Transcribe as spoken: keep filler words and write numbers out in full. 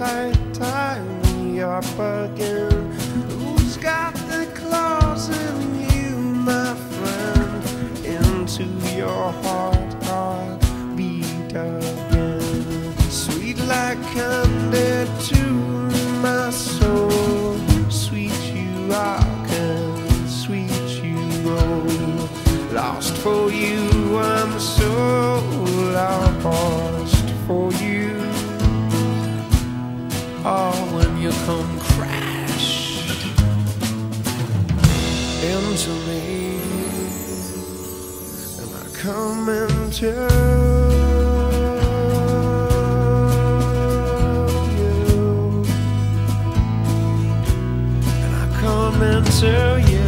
tight, tie me up again. Who's got the claws in you, my friend? Into your heart, heart beat again. Sweet like candy to my soul. Sweet you rock and sweet you roll. Lost for you, I'm so lost for you. Oh, when you come crash into me, and I come into you, and I come into you.